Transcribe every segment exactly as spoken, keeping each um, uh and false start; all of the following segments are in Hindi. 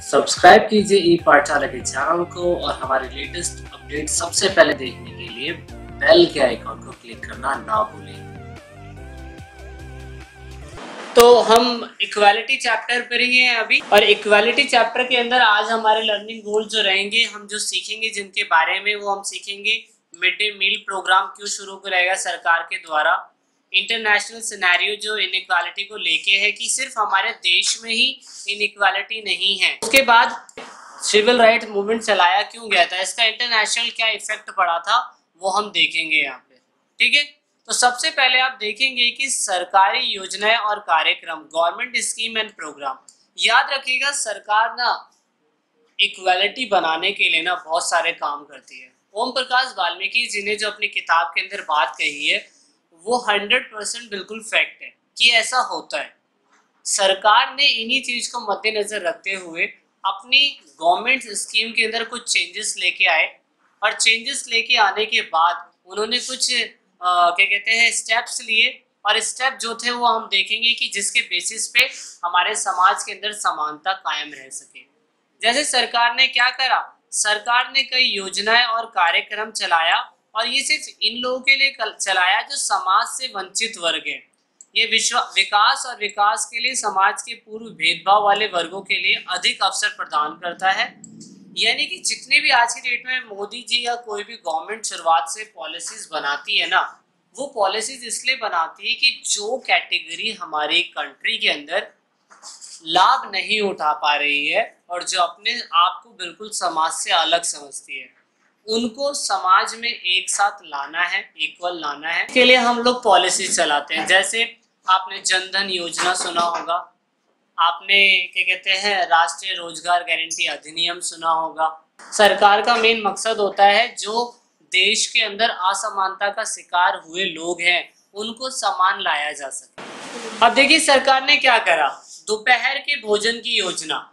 सब्सक्राइब कीजिए ई पाठशाला के चैनल को और हमारे लेटेस्ट अपडेट सबसे पहले देखने के लिए बेल के आइकॉन को क्लिक करना ना भूलें। तो हम इक्वालिटी चैप्टर पर ही हैं अभी, और इक्वालिटी चैप्टर के अंदर आज हमारे लर्निंग गोल जो रहेंगे, हम जो सीखेंगे जिनके बारे में, वो हम सीखेंगे मिड डे मील प्रोग्राम क्यों शुरू करेगा सरकार के द्वारा, इंटरनेशनल सिनेरियो जो इनइक्वालिटी को लेके है कि सिर्फ हमारे देश में ही इनइक्वालिटी नहीं है, उसके बाद सिविल राइट मूवमेंट चलाया क्यों गया था, इसका इंटरनेशनल क्या इफेक्ट पड़ा था, वो हम देखेंगे यहाँ पे। ठीक है, तो सबसे पहले आप देखेंगे कि सरकारी योजनाएं और कार्यक्रम, गवर्नमेंट स्कीम एंड प्रोग्राम। याद रखिएगा, सरकार ना इक्वालिटी बनाने के लिए ना बहुत सारे काम करती है। ओम प्रकाश वाल्मीकि जी ने जो अपनी किताब के अंदर बात कही है वो हंड्रेड परसेंट बिल्कुल फैक्ट है कि ऐसा होता है। सरकार ने इन्हीं चीज को मद्देनजर रखते हुए अपनी गवर्नमेंट स्कीम के अंदर कुछ चेंजेस लेके आए, और चेंजेस लेके आने के बाद उन्होंने कुछ आ, क्या कहते हैं स्टेप्स लिए, और स्टेप जो थे वो हम देखेंगे कि जिसके बेसिस पे हमारे समाज के अंदर समानता कायम रह सके। जैसे सरकार ने क्या करा, सरकार ने कई योजनाएं और कार्यक्रम चलाया, और ये सिर्फ इन लोगों के लिए चलाया जो समाज से वंचित वर्ग है। ये विश्व विकास और विकास के लिए समाज के पूर्व भेदभाव वाले वर्गों के लिए अधिक अवसर प्रदान करता है। यानी कि जितने भी आज की डेट में मोदी जी या कोई भी गवर्नमेंट शुरुआत से पॉलिसीज बनाती है ना, वो पॉलिसीज इसलिए बनाती है कि जो कैटेगरी हमारी कंट्री के अंदर लाभ नहीं उठा पा रही है और जो अपने आप को बिल्कुल समाज से अलग समझती है, उनको समाज में एक साथ लाना है, इक्वल लाना है। इसके लिए हम लोग पॉलिसी चलाते हैं। जैसे आपने जनधन योजना सुना होगा, आपने क्या कहते हैं राष्ट्रीय रोजगार गारंटी अधिनियम सुना होगा। सरकार का मेन मकसद होता है जो देश के अंदर असमानता का शिकार हुए लोग हैं उनको समान लाया जा सके। अब देखिए सरकार ने क्या करा, दोपहर के भोजन की योजना,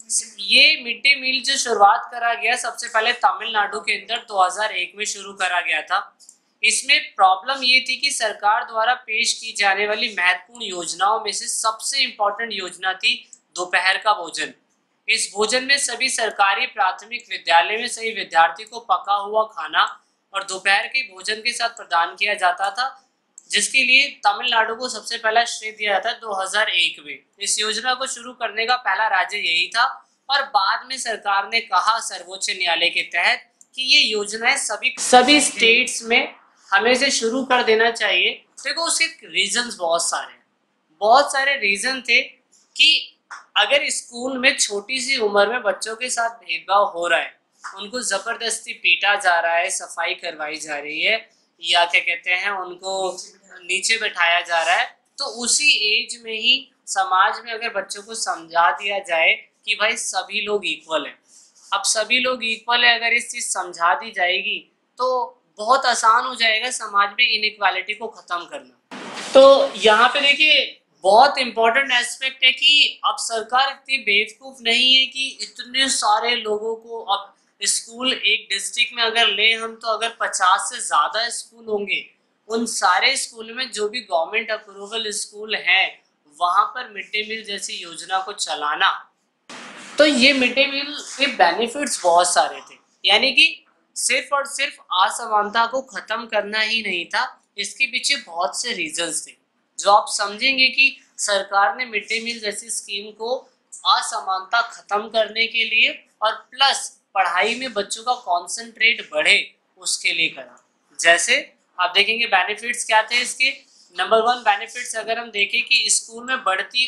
ये मिड डे मील जो शुरुआत करा गया सबसे पहले तमिलनाडु के अंदर दो हज़ार एक में शुरू करा गया था। इसमें प्रॉब्लम ये थी कि सरकार द्वारा पेश की जाने वाली महत्वपूर्ण योजनाओं में से सबसे इम्पोर्टेंट योजना थी दोपहर का भोजन। इस भोजन में सभी सरकारी प्राथमिक विद्यालय में सभी विद्यार्थी को पका हुआ खाना और दोपहर के भोजन के साथ प्रदान किया जाता था, जिसके लिए तमिलनाडु को सबसे पहला श्रेय दिया जाता है दो हज़ार एक में। इस योजना को शुरू करने का पहला राज्य यही था, और बाद में सरकार ने कहा सर्वोच्च न्यायालय के तहत कि ये योजनाएं सभी सभी स्टेट्स में हमें से शुरू कर देना चाहिए। देखो उसके रीजंस बहुत सारे हैं, बहुत सारे रीजन थे कि अगर स्कूल में छोटी सी उम्र में बच्चों के साथ भेदभाव हो रहा है, उनको जबरदस्ती पीटा जा रहा है, सफाई करवाई जा रही है, या क्या कहते हैं उनको नीचे बैठाया जा रहा है, तो उसी एज में ही समाज में अगर बच्चों को समझा दिया जाए कि भाई सभी लोग इक्वल हैं, अब सभी लोग इक्वल है, अगर इस चीज समझा दी जाएगी तो बहुत आसान हो जाएगा समाज में इनइक्वालिटी को खत्म करना। तो यहाँ पे देखिए बहुत इंपॉर्टेंट एस्पेक्ट है कि अब सरकार इतनी बेवकूफ नहीं है कि इतने सारे लोगों को, अब स्कूल एक डिस्ट्रिक्ट में अगर ले हम तो अगर पचास से ज्यादा स्कूल होंगे, उन सारे स्कूल में जो भी गवर्नमेंट अप्रूवल स्कूल हैं वहां पर मिड डे मील जैसी योजना को चलाना, तो ये मिड डे मील के बेनिफिट्स बहुत सारे थे। यानी कि सिर्फ और सिर्फ असमानता को खत्म करना ही नहीं था, इसके पीछे बहुत से रीजंस थे जो आप समझेंगे कि सरकार ने मिड डे मील जैसी स्कीम को असमानता खत्म करने के लिए और प्लस पढ़ाई में बच्चों का कॉन्सेंट्रेट बढ़े उसके लिए करा। जैसे आप देखेंगे बेनिफिट्स क्या थे इसके। नंबर वन बेनिफिट्स अगर हम देखें कि स्कूल में बढ़ती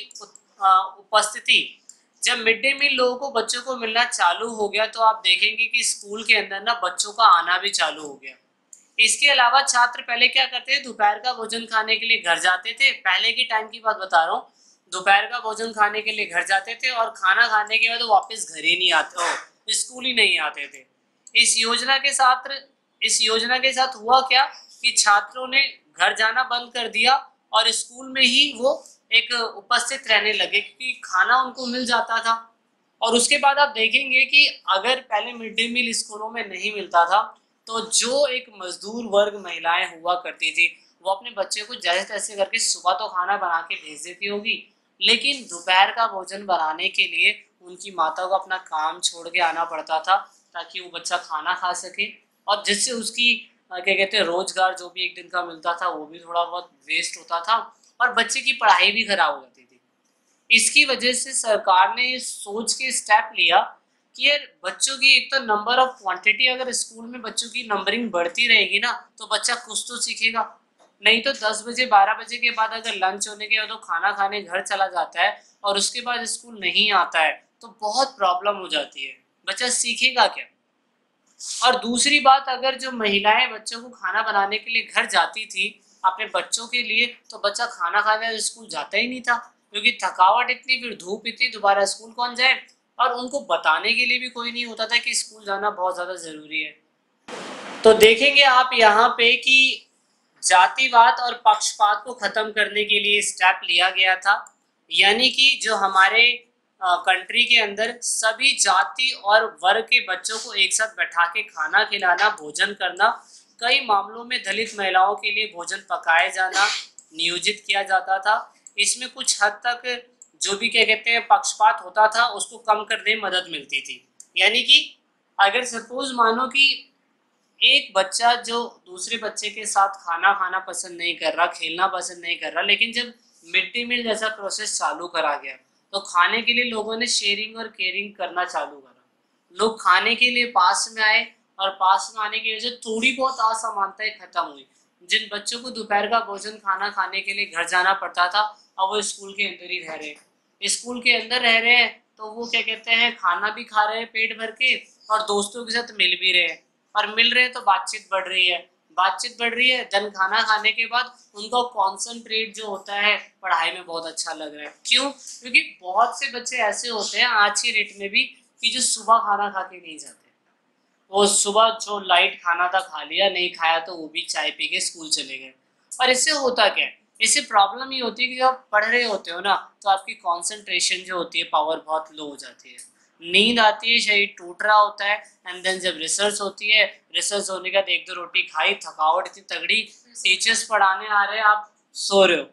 उपस्थिति, जब मिड डे मील लोगों को बच्चों को मिलना चालू हो गया तो आप देखेंगे कि स्कूल के अंदर ना बच्चों का आना भी चालू हो गया। इसके अलावा छात्र पहले क्या करते थे, दोपहर का भोजन खाने के लिए घर जाते थे, पहले की टाइम की बात बता रहा हूँ, दोपहर का भोजन खाने के लिए घर जाते थे और खाना खाने के बाद वापस घर ही नहीं आते, हो स्कूल ही नहीं आते थे। इस योजना के साथ इस योजना के साथ हुआ क्या कि छात्रों ने घर जाना बंद कर दिया और स्कूल में ही वो एक उपस्थित रहने लगे क्योंकि खाना उनको मिल जाता था। और उसके बाद आप देखेंगे कि अगर पहले मिड डे मील स्कूलों में नहीं मिलता था तो जो एक मजदूर वर्ग महिलाएं हुआ करती थी वो अपने बच्चे को जैसे तैसे करके सुबह तो खाना बना के भेज देती होगी, लेकिन दोपहर का भोजन बनाने के लिए उनकी माता को अपना काम छोड़ के आना पड़ता था ताकि वो बच्चा खाना खा सके, और जिससे उसकी क्या कहते हैं रोजगार जो भी एक दिन का मिलता था वो भी थोड़ा बहुत वेस्ट होता था और बच्चे की पढ़ाई भी खराब हो जाती थी। इसकी वजह से सरकार ने सोच के स्टेप लिया कि यार बच्चों की एक तो नंबर ऑफ क्वांटिटी, अगर स्कूल में बच्चों की नंबरिंग बढ़ती रहेगी ना तो बच्चा कुछ तो सीखेगा, नहीं तो दस बजे बारह बजे के बाद अगर लंच होने के बाद वो खाना खाने घर चला जाता है और उसके बाद स्कूल नहीं आता है तो बहुत प्रॉब्लम हो जाती है, बच्चा सीखेगा क्या। और दूसरी बात, अगर जो महिलाएं बच्चों को खाना बनाने के लिए घर जाती थी अपने बच्चों के लिए, तो बच्चा खाना खाने स्कूल जाता ही नहीं था क्योंकि थकावट इतनी, फिर धूप इतनी, दोबारा स्कूल कौन जाए, और उनको बताने के लिए भी कोई नहीं होता था कि स्कूल जाना बहुत ज़्यादा ज़रूरी है। तो देखेंगे आप यहाँ पे कि जातिवाद और पक्षपात को ख़त्म करने के लिए स्टेप लिया गया था, यानी कि जो हमारे कंट्री के अंदर सभी जाति और वर्ग के बच्चों को एक साथ बैठा के खाना खिलाना, भोजन करना, कई मामलों में दलित महिलाओं के लिए भोजन पकाए जाना नियोजित किया जाता था। इसमें कुछ हद तक जो भी क्या कहते हैं पक्षपात होता था उसको कम करने में मदद मिलती थी। यानी कि अगर सपोज मानो कि एक बच्चा जो दूसरे बच्चे के साथ खाना खाना पसंद नहीं कर रहा, खेलना पसंद नहीं कर रहा, लेकिन जब मिड डे मील जैसा प्रोसेस चालू करा गया तो खाने के लिए लोगों ने शेयरिंग और केयरिंग करना चालू करा, लोग खाने के लिए पास में आए और पास में आने की वजह से थोड़ी बहुत असमानताएं खत्म हुई। जिन बच्चों को दोपहर का भोजन खाना खाने के लिए घर जाना पड़ता था अब वो स्कूल के अंदर ही रह रहे हैं, स्कूल के अंदर रह रहे हैं तो वो क्या कहते हैं खाना भी खा रहे हैं पेट भर के और दोस्तों के साथ मिल भी रहे हैं, और मिल रहे हैं तो बातचीत बढ़ रही है, बातचीत बढ़ रही है, देन खाना खाने के बाद उनका कॉन्सेंट्रेट जो होता है पढ़ाई में बहुत अच्छा लग रहा है। क्यों? क्योंकि बहुत से बच्चे ऐसे होते हैं आज की डेट में भी कि जो सुबह खाना खा के नहीं जाते, वो सुबह जो लाइट खाना था खा लिया, नहीं खाया तो वो भी चाय पी के स्कूल चले गए। और इससे होता क्या है, इससे प्रॉब्लम ये होती है कि जब आप पढ़ रहे होते हो ना तो आपकी कॉन्सेंट्रेशन जो होती है पावर बहुत लो हो जाती है, नींद आती है, शरीर टूट रहा होता है, एंड देन जब रिसर्च होती है, रिसर्च होने के बाद एक दो रोटी खाई, थकावट इतनी तगड़ी, टीचर्स पढ़ाने आ रहे हैं, आप सो रहे हो,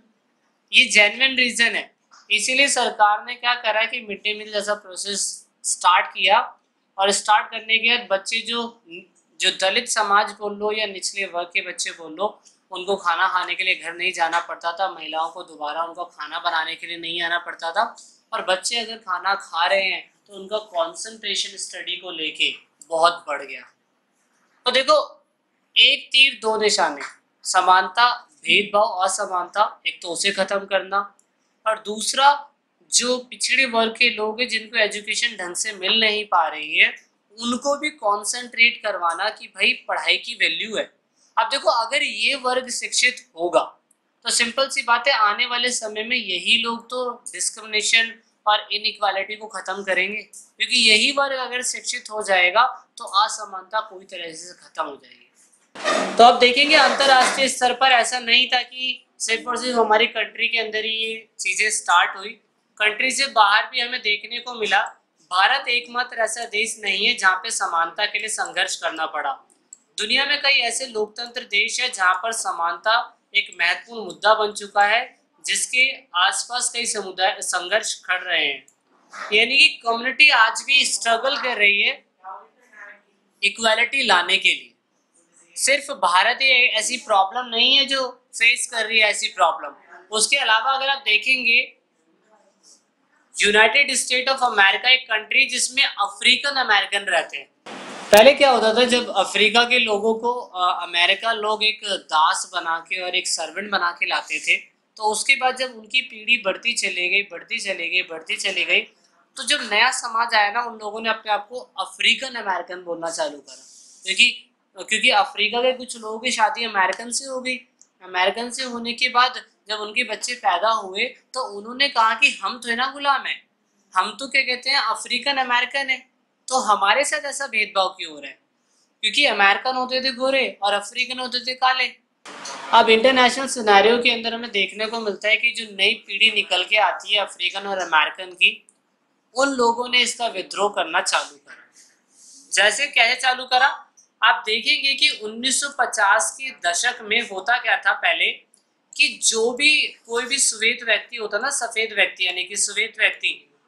ये जेन्युइन रीजन है। इसीलिए सरकार ने क्या करा कि मिड डे मील जैसा प्रोसेस स्टार्ट किया, और स्टार्ट करने के बाद बच्चे जो जो दलित समाज बोल लो या निचले वर्ग के बच्चे बोल लो, उनको खाना खाने के लिए घर नहीं जाना पड़ता था, महिलाओं को दोबारा उनको खाना बनाने के लिए नहीं आना पड़ता था, और बच्चे अगर खाना खा रहे हैं तो उनका कंसंट्रेशन स्टडी को लेके बहुत बढ़ गया। तो देखो, एक तीर दो निशाने, समानता, भेदभाव, असमानता, एक तो उसे खत्म करना, और दूसरा जो पिछड़े वर्ग के लोग हैं जिनको एजुकेशन ढंग से मिल नहीं पा रही है उनको भी कंसंट्रेट करवाना कि भाई पढ़ाई की वैल्यू है। अब देखो, अगर ये वर्ग शिक्षित होगा तो सिंपल सी बात है आने वाले समय में यही लोग तो डिस्क्रिमिनेशन और इनइक्वालिटी को खत्म करेंगे, क्योंकि यही वर्ग अगर शिक्षित हो जाएगा तो असमानता पूरी तरह से खत्म हो जाएगी। तो अब देखेंगे अंतरराष्ट्रीय स्तर पर ऐसा नहीं था कि सिर्फ और सिर्फ हमारी कंट्री के अंदर ही ये चीजें स्टार्ट हुई, कंट्री से बाहर भी हमें देखने को मिला। भारत एकमात्र ऐसा देश नहीं है जहाँ पे समानता के लिए संघर्ष करना पड़ा। दुनिया में कई ऐसे लोकतंत्र देश है जहाँ पर समानता एक महत्वपूर्ण मुद्दा बन चुका है, जिसके आसपास कई समुदाय संघर्ष खड़ रहे हैं, यानी कि कम्युनिटी आज भी स्ट्रगल कर रही है इक्वालिटी लाने के लिए। सिर्फ भारत ही ऐसी प्रॉब्लम नहीं है जो फेस कर रही है ऐसी प्रॉब्लम, उसके अलावा अगर आप देखेंगे यूनाइटेड स्टेट ऑफ अमेरिका एक कंट्री जिसमें अफ्रीकन अमेरिकन रहते हैं। पहले क्या होता था, जब अफ्रीका के लोगों को अमेरिका लोग एक दास बना के और एक सर्वेंट बना के लाते थे, तो उसके बाद जब उनकी पीढ़ी बढ़ती चली गई बढ़ती चली गई बढ़ती चली गई तो जब नया समाज आया ना, उन लोगों ने अपने आप को अफ्रीकन अमेरिकन बोलना चालू करा, क्योंकि क्योंकि अफ्रीका के कुछ लोगों की शादी अमेरिकन से हो गई। अमेरिकन से होने के बाद जब उनके बच्चे पैदा हुए तो उन्होंने कहा कि हम तो है ना गुलाम है, हम तो क्या कहते हैं अफ्रीकन अमेरिकन है, तो हमारे साथ ऐसा भेदभाव क्यों हो रहा है, क्योंकि अमेरिकन होते थे गोरे और अफ्रीकन होते थे काले। अब इंटरनेशनल सिनेरियो के अंदर हमें देखने को मिलता है कि जो नई पीढ़ी निकल के आती है अफ्रीकन और अमेरिकन की, उन लोगों ने इसका विद्रोह करना चालू करा। जैसे कैसे चालू करा, आप देखेंगे कि उन्नीस सौ पचास के दशक में होता क्या था पहले कि जो भी कोई भी श्वेत व्यक्ति होता ना, सफेद व्यक्ति यानी कि श्वेत व्यक्ति,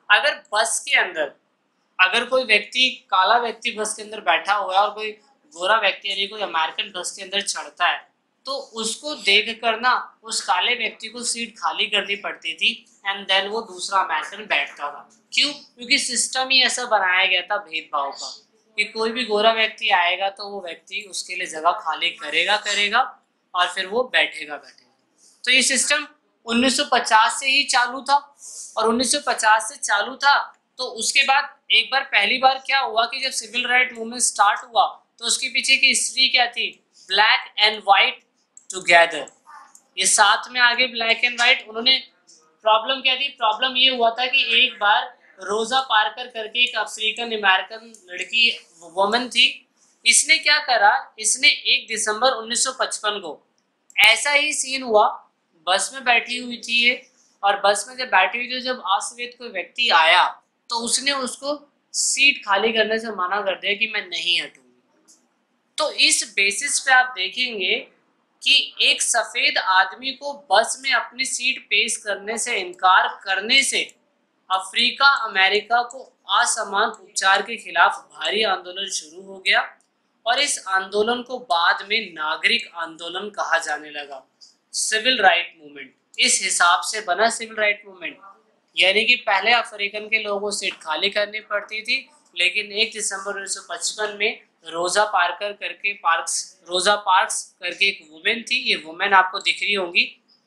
अगर बस के अंदर अगर कोई व्यक्ति काला व्यक्ति बस के अंदर बैठा हुआ है और कोई गोरा व्यक्ति यानी कोई अमेरिकन बस के अंदर चढ़ता है तो उसको देख कर ना उस काले व्यक्ति को सीट खाली करनी पड़ती थी एंड देन वो दूसरा अमेरिकन बैठता था। क्यों? क्योंकि सिस्टम ही ऐसा बनाया गया था भेदभाव का कि कोई भी गोरा व्यक्ति आएगा तो वो व्यक्ति उसके लिए जगह खाली करेगा करेगा और फिर वो बैठेगा बैठेगा। तो ये सिस्टम उन्नीस सौ पचास से ही चालू था और उन्नीस सौ पचास से चालू था तो उसके बाद एक बार पहली बार क्या हुआ कि जब सिविल राइट मूवमेंट स्टार्ट हुआ तो उसके पीछे की हिस्ट्री क्या थी? ब्लैक एंड व्हाइट टुगेदर, ये साथ में आगे ब्लैक एंड व्हाइट। उन्होंने प्रॉब्लम क्या थी? प्रॉब्लम ये हुआ था कि एक बार रोजा पार्कर करके एक अफ्रीकन अमेरिकन लड़की वुमन थी, इसने क्या करा, इसने एक दिसंबर उन्नीस सौ पचपन को ऐसा ही सीन हुआ, बस में बैठी हुई थी ये और बस में जब बैठी हुई थी जब अश्वेत कोई व्यक्ति आया तो उसने उसको सीट खाली करने से मना कर दिया कि मैं नहीं हटूंगी। तो इस बेसिस पे आप देखेंगे कि एक सफेद आदमी को बस में अपनी सीट पेश करने से इनकार करने से अफ्रीका अमेरिका को असमान उपचार के खिलाफ भारी आंदोलन शुरू हो गया और इस आंदोलन को बाद में नागरिक आंदोलन कहा जाने लगा, सिविल राइट मूवमेंट। इस हिसाब से बना सिविल राइट मूवमेंट, यानी कि पहले अफ्रीकन के लोगों को सीट खाली करनी पड़ती थी, लेकिन एक दिसंबर उन्नीस सौ पचपन में रोजा पार्कर करके पार्क्स रोजा पार्क्स करके एक वुमेन थी, ये वुमेन आपको दिख रही होंगी,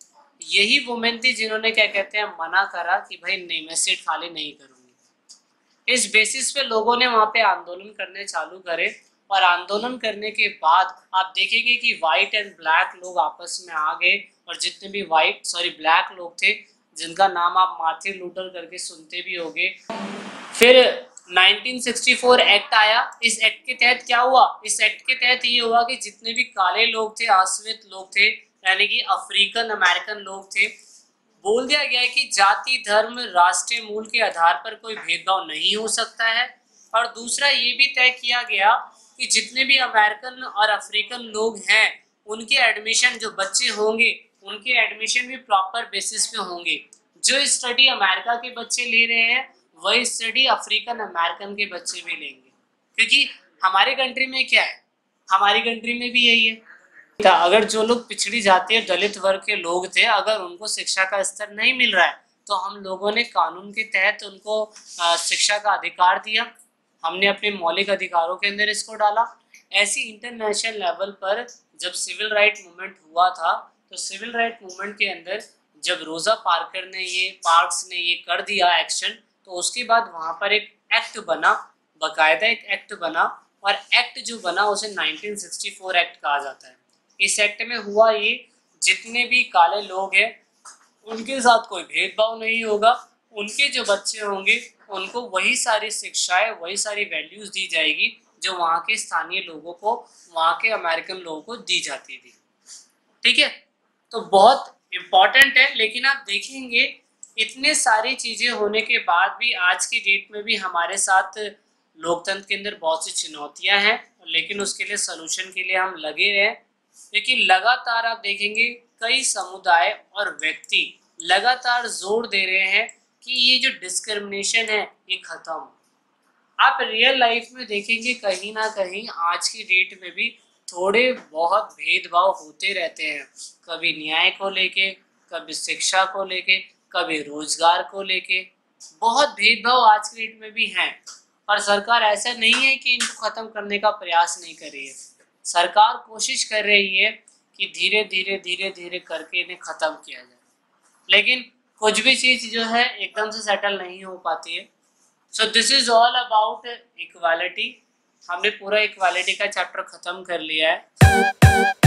यही वुमेन थी जिन्होंने क्या कहते हैं मना करा कि भाई नहीं मैं सीट खाली नहीं करूंगी। इस बेसिस पे लोगों ने वहां पे आंदोलन करने चालू करे और आंदोलन करने के बाद आप देखेंगे कि व्हाइट एंड ब्लैक लोग आपस में आ गए और जितने भी व्हाइट सॉरी ब्लैक लोग थे जिनका नाम आप मार्टिन लूथर करके सुनते भी होंगे। फिर उन्नीस सौ चौंसठ एक्ट आया, इस एक्ट के तहत क्या हुआ? इस एक्ट के तहत ये हुआ कि जितने भी काले लोग थे, आश्वेत लोग थे, यानी कि अफ्रीकन अमेरिकन लोग थे, बोल दिया गया है कि जाति धर्म राष्ट्रीय मूल के आधार पर कोई भेदभाव नहीं हो सकता है। और दूसरा ये भी तय किया गया कि जितने भी अमेरिकन और अफ्रीकन लोग हैं उनके एडमिशन जो बच्चे होंगे उनके एडमिशन भी प्रॉपर बेसिस पे होंगे। जो स्टडी अमेरिका के बच्चे ले रहे हैं वही स्टडी अफ्रीकन अमेरिकन के बच्चे भी लेंगे, क्योंकि हमारे कंट्री में क्या है, हमारी कंट्री में भी यही है। अगर जो लोग पिछड़ी जाति और दलित वर्ग के लोग थे अगर उनको शिक्षा का स्तर नहीं मिल रहा है तो हम लोगों ने कानून के तहत उनको शिक्षा का अधिकार दिया, हमने अपने मौलिक अधिकारों के अंदर इसको डाला। ऐसी इंटरनेशनल लेवल पर जब सिविल राइट मूवमेंट हुआ था तो सिविल राइट मूवमेंट के अंदर जब रोजा पार्कर ने ये पार्क्स ने ये कर दिया एक्शन तो उसके बाद वहां पर एक एक्ट बना, बकायदा एक एक्ट बना और एक्ट जो बना उसे उन्नीस सौ चौंसठ एक्ट कहा जाता है। इस एक्ट में हुआ ये जितने भी काले लोग हैं उनके साथ कोई भेदभाव नहीं होगा, उनके जो बच्चे होंगे उनको वही सारी शिक्षाएं वही सारी वैल्यूज दी जाएगी जो वहाँ के स्थानीय लोगों को वहाँ के अमेरिकन लोगों को दी जाती थी। ठीक है, तो बहुत इम्पॉर्टेंट है। लेकिन आप देखेंगे इतने सारी चीजें होने के बाद भी आज की डेट में भी हमारे साथ लोकतंत्र के अंदर बहुत सी चुनौतियां हैं, लेकिन उसके लिए सलूशन के लिए हम लगे रहे, क्योंकि लगातार आप देखेंगे कई समुदाय और व्यक्ति लगातार जोर दे रहे हैं कि ये जो डिस्क्रिमिनेशन है ये खत्म हो। आप रियल लाइफ में देखेंगे कहीं ना कहीं आज की डेट में भी थोड़े बहुत भेदभाव होते रहते हैं, कभी न्याय को लेके, कभी शिक्षा को लेके, कभी रोजगार को लेके, बहुत भेदभाव आज की डेट में भी हैं। और सरकार ऐसा नहीं है कि इनको खत्म करने का प्रयास नहीं कर रही है, सरकार कोशिश कर रही है कि धीरे धीरे धीरे धीरे करके इन्हें खत्म किया जाए, लेकिन कुछ भी चीज जो है एकदम से सेटल नहीं हो पाती है। So this is all about equality. हमने पूरा इक्वालिटी का चैप्टर खत्म कर लिया है।